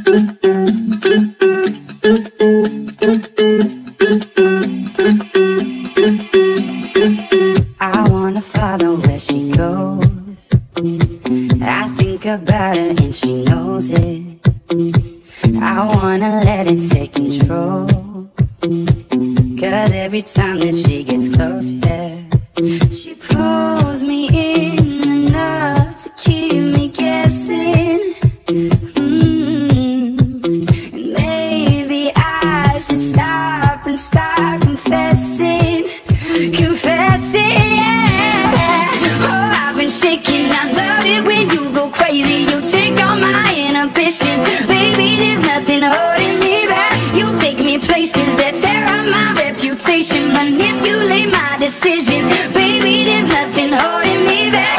I wanna follow where she goes. I think about her and she knows it. I wanna let it take control. Cause every time that she gets close, yeah, she pulls me in enough to keep me guessing. And maybe I should stop and start confessing. Confessing, yeah. Oh, I've been shaking. I love it when you go crazy. You take all my inhibitions. Baby, there's nothing holding me back. You take me places that tear up my reputation, manipulate my decisions. Baby, there's nothing holding me back.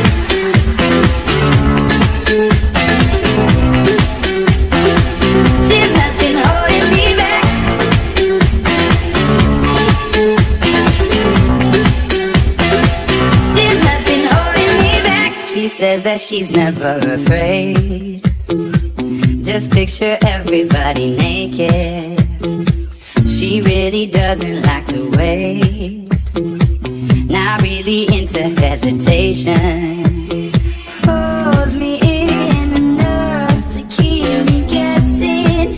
There's nothing holding me back. There's nothing holding me back. She says that she's never afraid. Just picture everybody naked. She really doesn't like to wait. Not really into hesitation. Pulls me in enough to keep me guessing.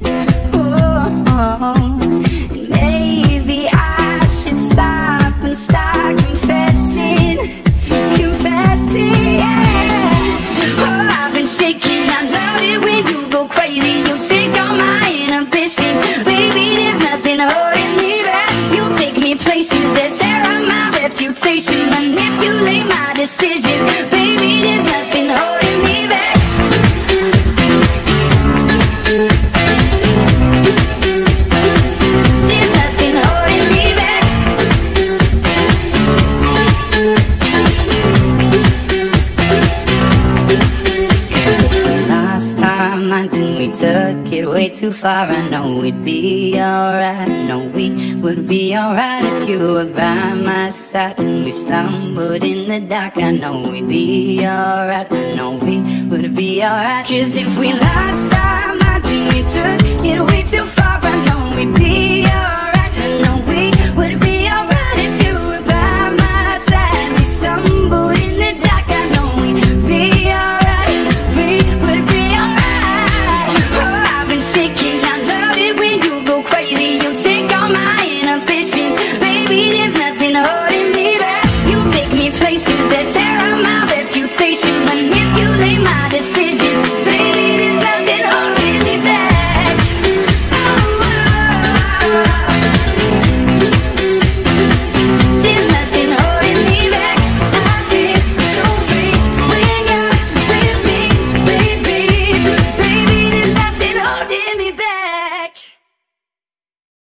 Oh, and maybe I should stop and start confessing. Confessing, yeah. Oh, I've been shaking. I love it when you go crazy. You take all my inhibitions. Baby, there's nothing holding me back. You take me places that tear up my reputation, manipulate my decisions. Baby, there's nothing holding me back. There's nothing holding me back. Cause if we lost our minds and we took it way too far, I know we'd be alright. I know we would be alright if you were by my side. And we stumbled in the dark, I know we'd be alright. I know we would be alright. Cause if we lost our minds and we took it way too far, I